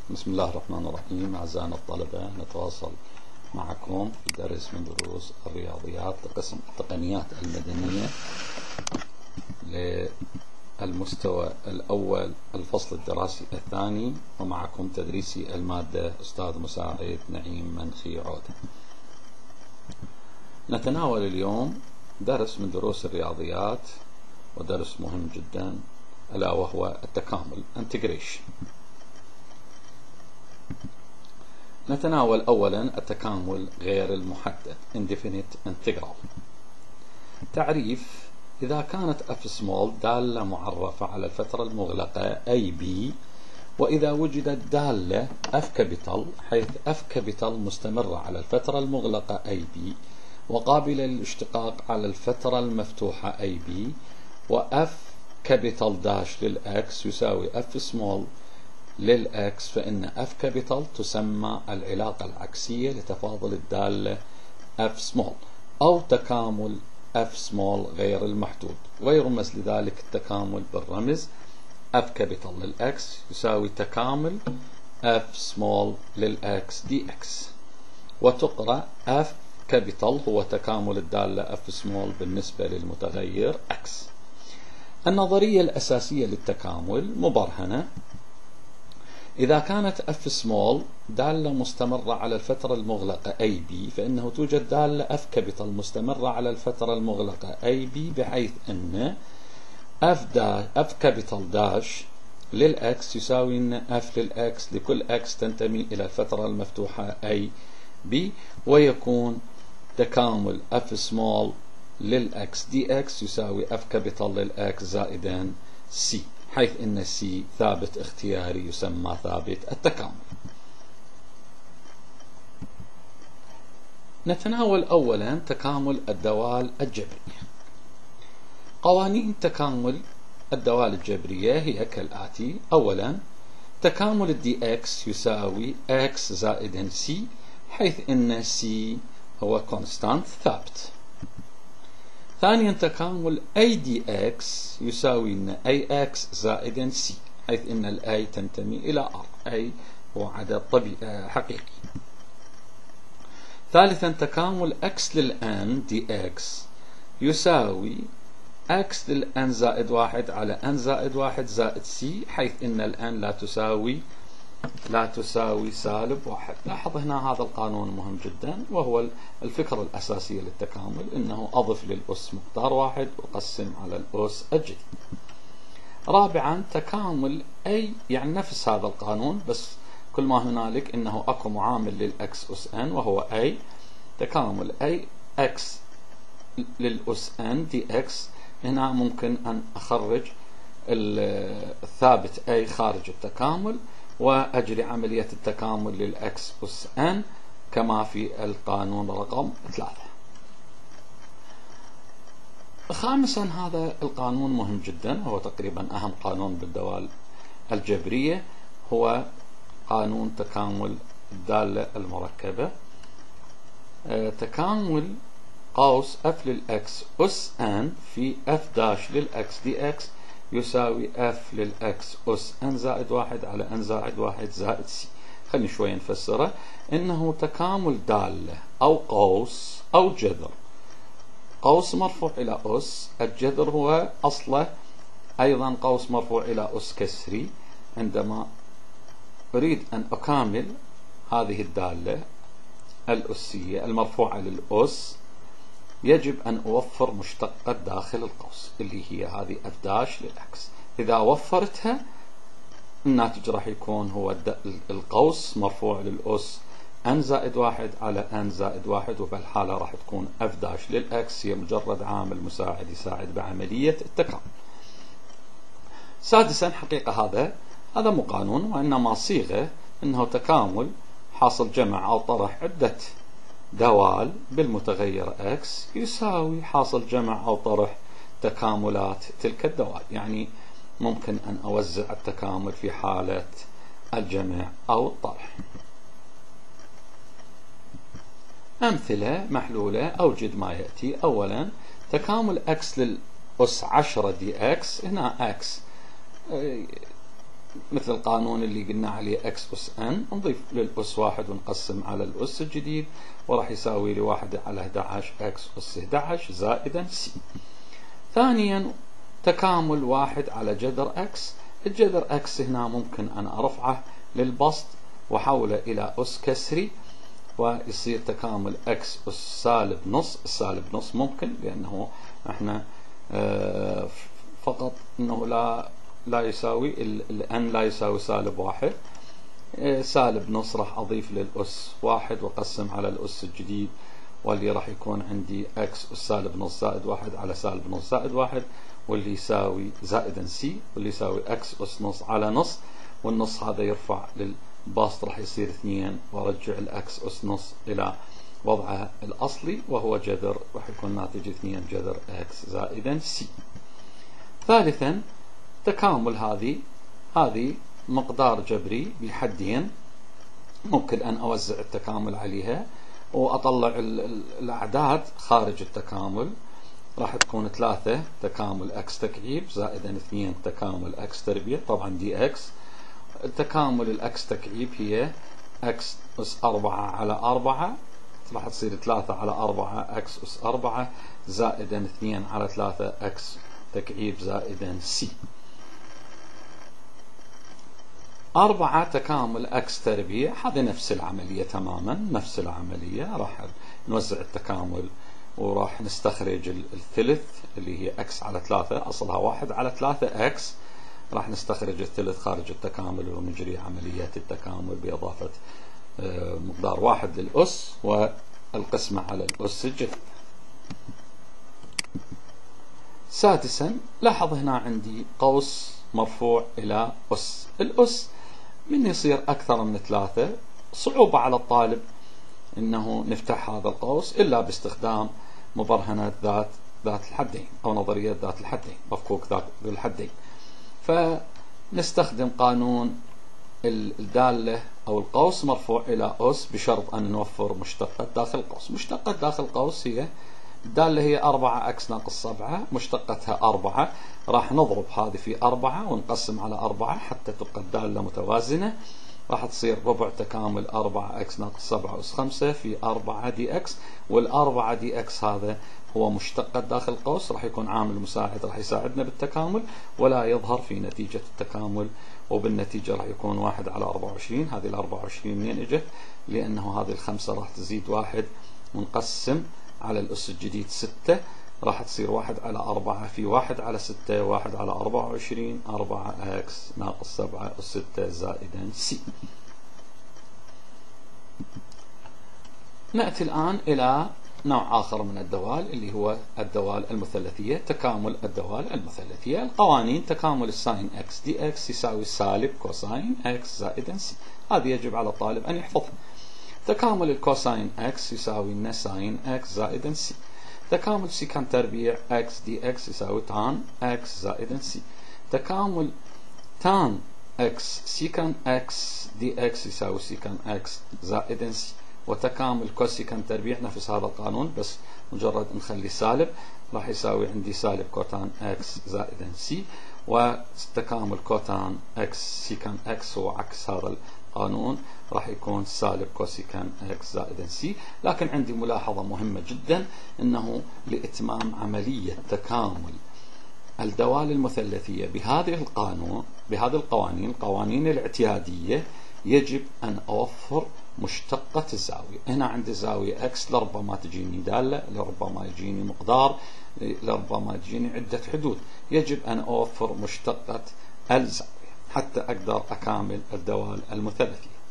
بسم الله الرحمن الرحيم. أعزائنا الطلبة، نتواصل معكم في درس من دروس الرياضيات لقسم التقنيات المدنية للمستوى الأول الفصل الدراسي الثاني، ومعكم تدريسي المادة أستاذ مساعد نعيم منخي عودة. نتناول اليوم درس من دروس الرياضيات، ودرس مهم جدا ألا وهو التكامل integration. نتناول أولا التكامل غير المحدد indefinite integral. تعريف: إذا كانت f small دالة معرفة على الفترة المغلقة AB، وإذا وجدت دالة f capital حيث f capital مستمرة على الفترة المغلقة AB وقابلة للاشتقاق على الفترة المفتوحة AB، وf capital dash للx يساوي f small للx، فإن f capital تسمى العلاقة العكسية لتفاضل الدالة f small أو تكامل f small غير المحدود، ويرمز لذلك التكامل بالرمز f capital للx يساوي تكامل f small للx dx، وتقرأ f capital هو تكامل الدالة f small بالنسبة للمتغير x. النظرية الأساسية للتكامل مبرهنة: إذا كانت f small دالة مستمرة على الفترة المغلقة AB، فإنه توجد دالة f capital مستمرة على الفترة المغلقة AB، بحيث أن f capital dash للx يساوي أن f للx لكل x تنتمي إلى الفترة المفتوحة AB، ويكون تكامل f small للx dx يساوي f capital للx زائدا c، حيث أن C ثابت اختياري يسمى ثابت التكامل. نتناول أولا تكامل الدوال الجبرية. قوانين تكامل الدوال الجبرية هي كالآتي: أولا، تكامل dx يساوي x زائد C، حيث أن C هو constant ثابت. ثانيا، تكامل a dx يساوي أن ax زائد c، حيث أن ال a تنتمي إلى r، a هو عدد طبيعي حقيقي. ثالثا، تكامل x للn dx يساوي x للn زائد 1 على n زائد 1 زائد c، حيث أن الn لا تساوي سالب 1. لاحظ هنا هذا القانون مهم جدا، وهو الفكرة الأساسية للتكامل، إنه أضف للأس مقدار 1 وقسم على الأس الجديد. رابعا، تكامل أي يعني نفس هذا القانون، بس كل ما هنالك إنه أكو معامل للأكس أس n وهو أي، تكامل أي أكس للأس n dx. هنا ممكن أن أخرج الثابت أي خارج التكامل وأجري عملية التكامل للأكس أس n كما في القانون رقم 3. خامسا، هذا القانون مهم جدا، هو تقريبا أهم قانون بالدوال الجبرية، هو قانون تكامل الدالة المركبة. تكامل قوس f للx أس n في f داش للx dx يساوي f للx أس n زائد 1 على n زائد 1 زائد c. خلينا شوي نفسره: إنه تكامل دالة أو قوس أو جذر. قوس مرفوع إلى أس، الجذر هو أصله أيضا قوس مرفوع إلى أس كسري. عندما أريد أن أكامل هذه الدالة الأسية المرفوعة للأس، يجب أن أوفر مشتقة داخل القوس اللي هي هذه f داش للx. إذا وفرتها، الناتج راح يكون هو القوس مرفوع للأس n زائد 1 على n زائد 1، وبالحالة راح تكون f داش للx هي مجرد عامل مساعد يساعد بعملية التكامل. سادسا، حقيقة هذا مو قانون، وإنما صيغة، إنه تكامل حاصل جمع أو طرح عدة دوال بالمتغير x يساوي حاصل جمع أو طرح تكاملات تلك الدوال. يعني ممكن أن أوزع التكامل في حالة الجمع أو الطرح. أمثلة محلولة: أوجد ما يأتي. أولا، تكامل x للأس 10 dx. هنا x مثل القانون اللي قلنا عليه اكس أس ان، نضيف للأس 1 ونقسم على الأس الجديد، وراح يساوي لي 1 على 11 اكس أس 11 زائدا سي. ثانيا تكامل 1 على جذر اكس. الجذر اكس هنا ممكن أنا أرفعه للبسط وحوله إلى أس كسري، ويصير تكامل اكس أس سالب نص. السالب نص ممكن لأنه احنا فقط انه لا يساوي الان لا يساوي سالب 1. سالب نص راح اضيف للأس 1 واقسم على الأس الجديد، واللي راح يكون عندي اكس أس سالب نص زائد 1 على سالب نص زائد 1، واللي يساوي زائدا سي، واللي يساوي اكس أس نص على نص، والنص هذا يرفع للبسط راح يصير 2، وارجع الاكس أس نص الى وضعها الأصلي وهو جذر، راح يكون ناتج 2 جذر اكس زائدا سي. ثالثا تكامل هذه مقدار جبري بحدين، ممكن أن أوزع التكامل عليها وأطلع الأعداد خارج التكامل. راح تكون 3 تكامل اكس تكعيب زائدا 2 تكامل اكس تربيع، طبعا دي اكس. التكامل الاكس تكعيب هي اكس أس 4 على 4، راح تصير 3 على 4 اكس أس 4 زائدا 2 على 3 اكس تكعيب زائدا سي. 4 تكامل اكس تربيع، هذه نفس العملية تماما، نفس العملية. راح نوزع التكامل وراح نستخرج الثلث اللي هي اكس على 3، اصلها 1 على 3 اكس. راح نستخرج الثلث خارج التكامل ونجري عمليات التكامل بإضافة مقدار 1 للأس والقسمة على الأس الجديد. سادسا لاحظ هنا عندي قوس مرفوع إلى أس. الأس من يصير أكثر من 3 صعوبة على الطالب أنه نفتح هذا القوس إلا باستخدام مبرهنات ذات الحدين أو نظرية ذات الحدين، مفكوك ذات الحدين. فنستخدم قانون الدالة أو القوس مرفوع إلى أس بشرط أن نوفر مشتقة داخل القوس. مشتقة داخل القوس هي الدالة هي 4 اكس ناقص 7، مشتقتها 4. راح نضرب هذه في 4 ونقسم على 4 حتى تبقى الدالة متوازنة. راح تصير ربع تكامل 4 اكس ناقص 7 أس 5 في 4 دي اكس، والأربعة دي اكس هذا هو مشتقة داخل القوس، راح يكون عامل مساعد راح يساعدنا بالتكامل ولا يظهر في نتيجة التكامل، وبالنتيجة راح يكون 1 على 24. هذه ال 24 منين اجت؟ لأنه هذه الخمسة راح تزيد 1 ونقسم على الأس الجديد 6، راح تصير 1 على 4 في 1 على 6، 1 على 24 4 اكس ناقص 7 أس 6 زائدا سي. نأتي الآن إلى نوع آخر من الدوال اللي هو الدوال المثلثية. تكامل الدوال المثلثية. القوانين: تكامل الساين اكس دي اكس يساوي سالب كوساين اكس زائدا سي. هذه يجب على الطالب أن يحفظها. تكامل الكوساين اكس يساوي لنا ساين اكس زائدا سي. تكامل سيكان تربيع اكس دي اكس يساوي تان اكس زائدا سي. تكامل تان اكس سيكان اكس دي اكس يساوي سيكان اكس زائدا سي. وتكامل كوسيكان تربيع نفس هذا القانون، بس مجرد نخلي سالب، راح يساوي عندي سالب كوتان اكس زائدا سي. وتكامل كوتان اكس سيكان اكس هو عكس هذا القانون، راح يكون سالب كوسيكان اكس زائدا سي. لكن عندي ملاحظة مهمة جدا، انه لإتمام عملية تكامل الدوال المثلثية بهذه القوانين القوانين الاعتيادية، يجب أن أوفر مشتقة الزاوية. هنا عندي زاوية اكس، لربما تجيني دالة، لربما يجيني مقدار، لربما تجيني عدة حدود. يجب أن أوفر مشتقة الزاوية حتى أقدر أكامل الدوال المثلثية.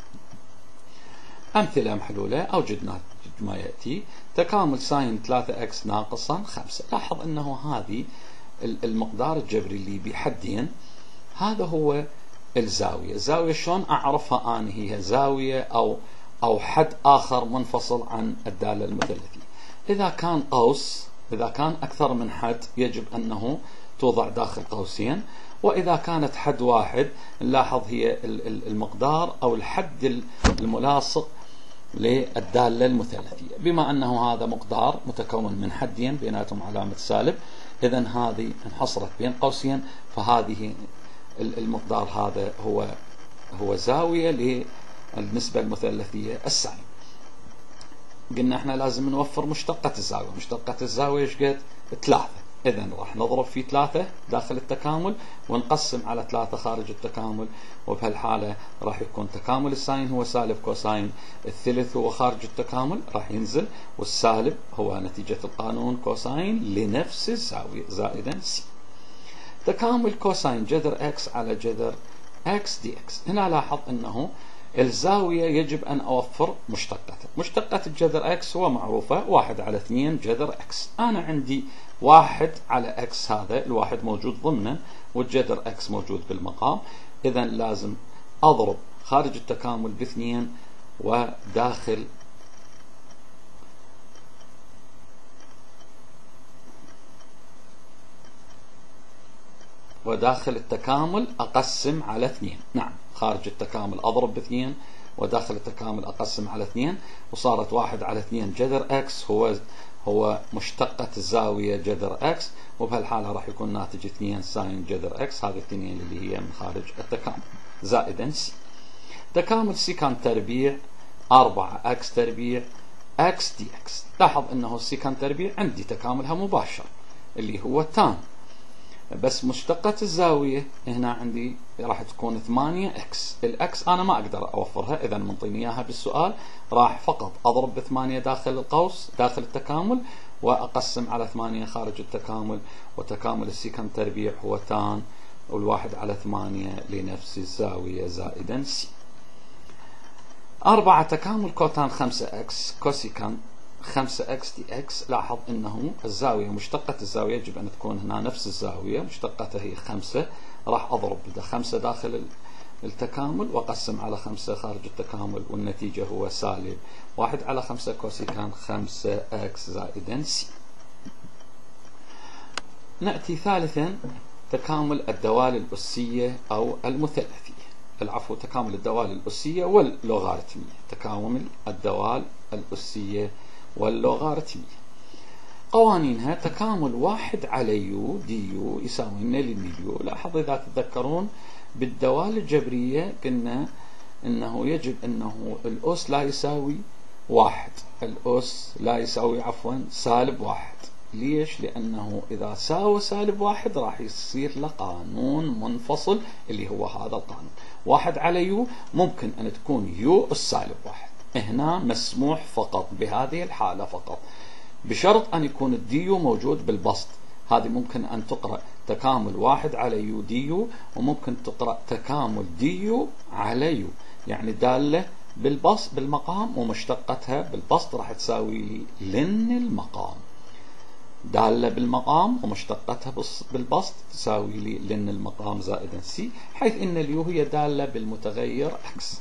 أمثلة محلولة. أوجد ما يأتي: تكامل ساين 3 اكس ناقصا 5. لاحظ أنه هذه المقدار الجبري اللي بحدين، هذا هو الزاوية. الزاوية شلون أعرفها أنا؟ هي زاوية أو حد آخر منفصل عن الدالة المثلثية. إذا كان قوس، إذا كان أكثر من حد، يجب أنه توضع داخل قوسين. وإذا كانت حد واحد، نلاحظ هي المقدار أو الحد الملاصق للدالة المثلثية. بما أنه هذا مقدار متكون من حدين بيناتهم علامة سالب، إذن هذه انحصرت بين قوسين، فهذه المقدار هذا هو زاوية للنسبة المثلثية الساين. قلنا احنا لازم نوفر مشتقة الزاوية. مشتقة الزاوية ايش قد؟ 3. إذن راح نضرب في 3 داخل التكامل ونقسم على 3 خارج التكامل، وبهالحالة راح يكون تكامل الساين هو سالب كوساين الثلث هو خارج التكامل راح ينزل، والسالب هو نتيجة القانون كوساين لنفس الزاوية زائدا سي. تكامل كوساين جذر اكس على جذر اكس دي اكس. هنا لاحظ انه الزاوية يجب أن أوفر مشتقته. مشتقة الجذر x هو معروفة 1 على 2 جذر x. أنا عندي 1 على x، هذا الواحد موجود ضمنه والجذر x موجود بالمقام، إذا لازم أضرب خارج التكامل ب2 وداخل التكامل أقسم على 2. نعم، خارج التكامل أضرب ب2 وداخل التكامل أقسم على 2، وصارت 1 على 2 جذر x هو مشتقة الزاوية جذر x، وبهالحالة راح يكون ناتج 2 ساين جذر x، هذه التنين اللي هي من خارج التكامل زائدا سي. تكامل سيكان تربيع 4x تربيع x دي x. لاحظ أنه السيكان تربيع عندي تكاملها مباشر اللي هو تان، بس مشتقة الزاوية هنا عندي راح تكون 8x. الأكس أنا ما أقدر أوفرها، إذا منطيني إياها بالسؤال، راح فقط أضرب ب8 داخل القوس داخل التكامل وأقسم على 8 خارج التكامل، وتكامل السيكان تربيع هو تان والواحد على 8 لنفس الزاوية زائدا سي. 4 تكامل كوتان 5x كوسيكان 5x دي x. لاحظ انه الزاوية مشتقة الزاوية يجب ان تكون هنا نفس الزاوية، مشتقتها هي 5، راح اضرب 5 داخل التكامل واقسم على 5 خارج التكامل، والنتيجة هو سالب 1 على 5 كوسيكان 5x زائدا سي. نأتي ثالثا تكامل الدوال الأسية أو المثلثية، العفو تكامل الدوال الأسية واللوغاريتمية. تكامل الدوال الأسية واللوغاريتمية قوانينها تكامل 1 على يو دي يو يساوي لن يو. لاحظ إذا تتذكرون بالدوال الجبرية قلنا إنه يجب إنه الأس لا يساوي 1، الأس لا يساوي سالب 1. ليش؟ لأنه إذا ساوى سالب 1 راح يصير له قانون منفصل اللي هو هذا القانون. 1 على يو ممكن أن تكون يو السالب 1، هنا مسموح فقط بهذه الحالة فقط، بشرط أن يكون الديو موجود بالبسط. هذه ممكن أن تقرأ تكامل 1 على يو ديو، وممكن تقرأ تكامل ديو على يو، يعني دالة بالبسط بالمقام ومشتقتها بالبسط راح تساوي لي لن المقام. دالة بالمقام ومشتقتها بالبسط تساوي لي لن المقام زائدا سي، حيث ان اليو هي دالة بالمتغير اكس.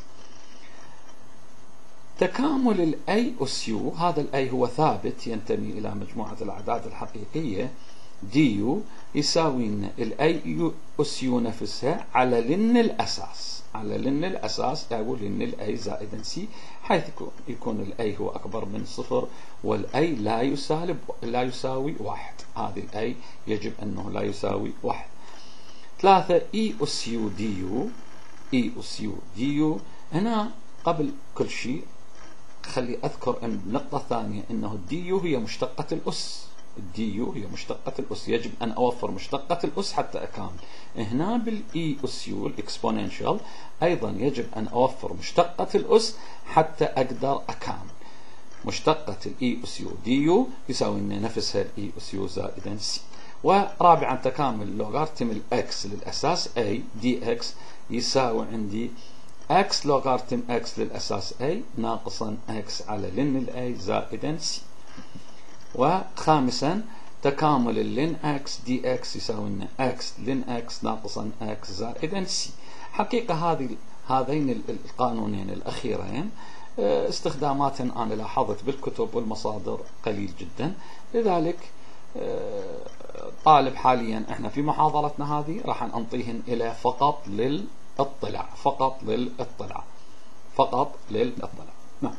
تكامل الاي اس يو، هذا الاي هو ثابت ينتمي الى مجموعة الاعداد الحقيقية، دي يو يساوي الاي يو اس يو نفسها على لن الاساس، على لن الاساس او لن الاي زائدا سي، حيث يكون الاي هو اكبر من 0 والاي لا يساوي 1. هذه الاي يجب انه لا يساوي 1. 3 اي اس يو دي يو، اي اس يو دي يو. هنا قبل كل شيء خلي أذكر أن النقطة الثانية أنه الديو هي مشتقة الأس، الديو هي مشتقة الأس، يجب أن أوفر مشتقة الأس حتى أكامل. هنا بالإي أس يو الإكسبوننشال أيضا يجب أن أوفر مشتقة الأس حتى أقدر أكامل. مشتقة الإي أس يو ديو يساوي نفسها الإي أس يو زائدا سي. ورابعا تكامل لوغارتم الأكس للأساس A دي إكس يساوي عندي x لوغارتم x للأساس a ناقصا x على لن الاي زائدا c. وخامسا تكامل اللن x دي x يساوي لنا x لن x ناقصا x زائدا c. حقيقة هذين القانونين الأخيرين استخدامات أنا لاحظت بالكتب والمصادر قليل جدا، لذلك طالب حاليا احنا في محاضرتنا هذه راح ننطيهن إلى فقط للإطلاع، فقط للإطلاع، فقط للإطلاع. نعم.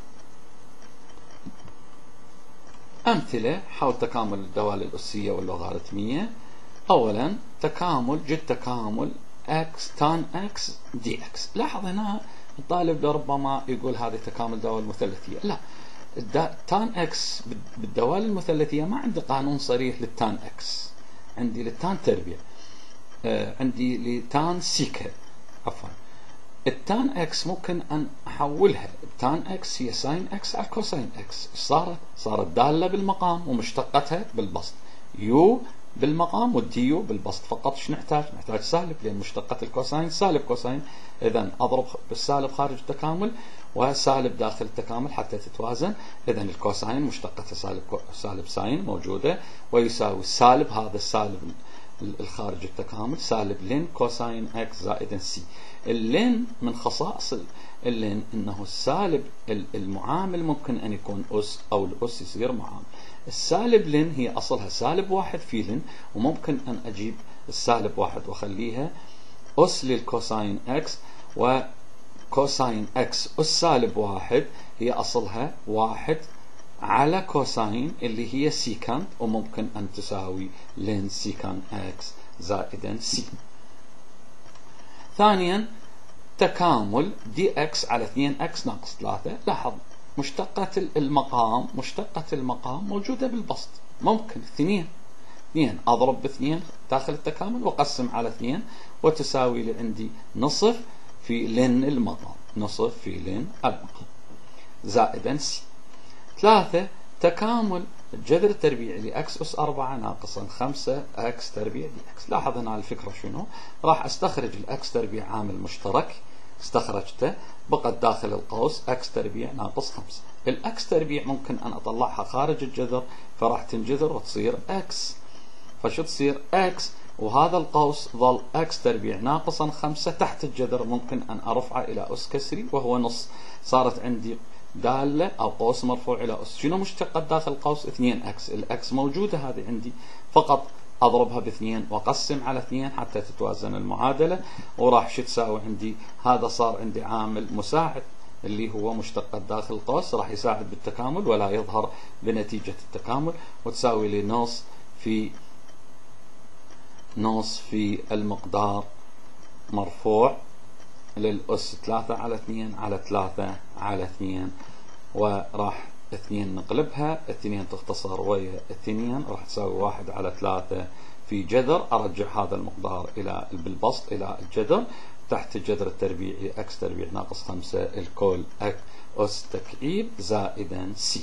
أمثلة حول تكامل الدوال الأسية واللوغاريتمية. أولا تكامل جد تكامل اكس تان اكس دي اكس. لاحظ هنا الطالب ربما يقول هذه تكامل دوال مثلثية. لا، تان اكس بالدوال المثلثية ما عندي قانون صريح للتان اكس، عندي للتان تربيع، عندي لتان سيكا عفوا. التان اكس ممكن ان احولها، التان اكس هي ساين اكس على كوساين اكس. صارت دالة بالمقام ومشتقتها بالبسط، يو بالمقام والدي يو بالبسط. فقط ايش نحتاج سالب، لان مشتقة الكوساين سالب كوساين. اذا اضرب بالسالب خارج التكامل وسالب داخل التكامل حتى تتوازن. اذا الكوساين مشتقته سالب ساين موجودة، ويساوي سالب هذا السالب الخارج التكامل سالب لين كوساين اكس زائدا سي. اللين من خصائص اللين انه السالب المعامل ممكن ان يكون اس او الاس يصير معامل. السالب لين هي اصلها سالب واحد في لين، وممكن ان اجيب السالب واحد واخليها اس للكوساين اكس، وكوساين اكس اس سالب واحد هي اصلها واحد على كوساين اللي هي سيكانت، وممكن ان تساوي لين سيكان اكس زائدا سي. ثانيا تكامل دي اكس على 2 اكس ناقص 3. لاحظ مشتقة المقام موجودة بالبسط، ممكن 2 اضرب ب2 داخل التكامل واقسم على 2 وتساوي لي عندي نصف في لين المقام، نصف في لين المقام زائدا سي. 3 تكامل الجذر التربيعي لأكس أس 4 ناقصا 5 أكس تربيع دي أكس. لاحظ هنا الفكرة شنو؟ راح استخرج الأكس تربيع عامل مشترك، استخرجته، بقت داخل القوس أكس تربيع ناقص 5. الأكس تربيع ممكن أن أطلعها خارج الجذر، فراح تنجذر وتصير أكس، فشو تصير أكس، وهذا القوس ظل أكس تربيع ناقصا 5 تحت الجذر، ممكن أن أرفعه إلى أس كسري وهو نص. صارت عندي دالة أو قوس مرفوع إلى أس. شنو مشتقة داخل القوس؟ 2 أكس. الأكس موجودة هذه عندي، فقط أضربها ب2 وأقسم على 2 حتى تتوازن المعادلة، وراح شو تساوي عندي؟ هذا صار عندي عامل مساعد اللي هو مشتقة داخل القوس، راح يساعد بالتكامل ولا يظهر بنتيجة التكامل، وتساوي لي نص في المقدار مرفوع للأس 3 على 2 على 3 على 2، وراح 2 نقلبها، 2 تختصر ويا 2 راح تساوي 1 على 3 في جذر. أرجع هذا المقدار إلى بالبسط إلى الجذر، تحت الجذر التربيعي أكس تربيع ناقص 5 الكل أس تكعيب زائدا سي.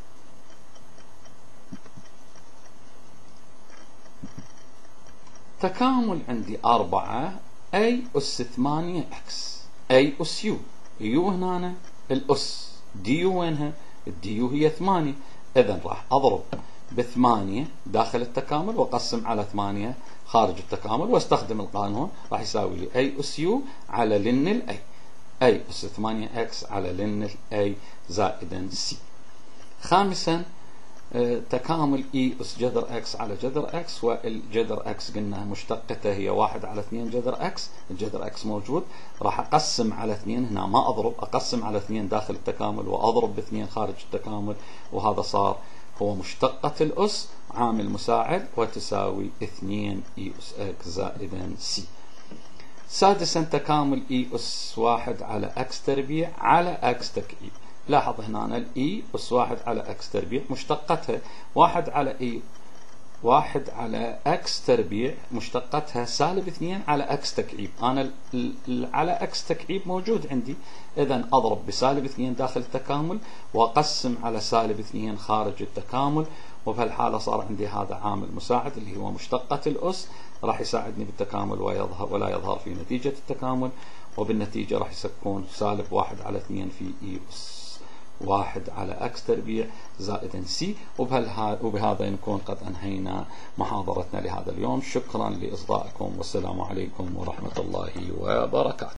تكامل عندي 4 أي أس 8 أكس أي أس يو. يو هنا الأس، دي يو وينها؟ الدي يو هي 8. إذن راح أضرب ب8 داخل التكامل وأقسم على 8 خارج التكامل واستخدم القانون، راح يساوي لي أي أس يو على لن الأي، أي أس 8 أكس على لن الأي زائدا سي. خامسا تكامل اي اس جذر اكس على جذر اكس، والجذر اكس قلنا مشتقته هي 1 على 2 جذر اكس، الجذر اكس موجود، راح اقسم على 2 هنا، ما اضرب، اقسم على 2 داخل التكامل واضرب ب2 خارج التكامل، وهذا صار هو مشتقة الاس عامل مساعد وتساوي 2 اي اس اكس زائدا سي. سادسا تكامل اي اس 1 على اكس تربيع على اكس تكعيب. لاحظ هنا الاي اس 1 على اكس تربيع مشتقتها 1 على اي 1 على اكس تربيع مشتقتها سالب 2 على اكس تكعيب. انا على اكس تكعيب موجود عندي، اذا اضرب بسالب 2 داخل التكامل واقسم على سالب 2 خارج التكامل، وبهالحاله صار عندي هذا عامل مساعد اللي هو مشتقة الاس، راح يساعدني بالتكامل ولا يظهر في نتيجة التكامل، وبالنتيجة راح يكون سالب 1 على 2 في اي اس 1 على اكس تربيع زائدا سي. وبهذا نكون قد انهينا محاضرتنا لهذا اليوم. شكرا لاصغائكم، والسلام عليكم ورحمة الله وبركاته.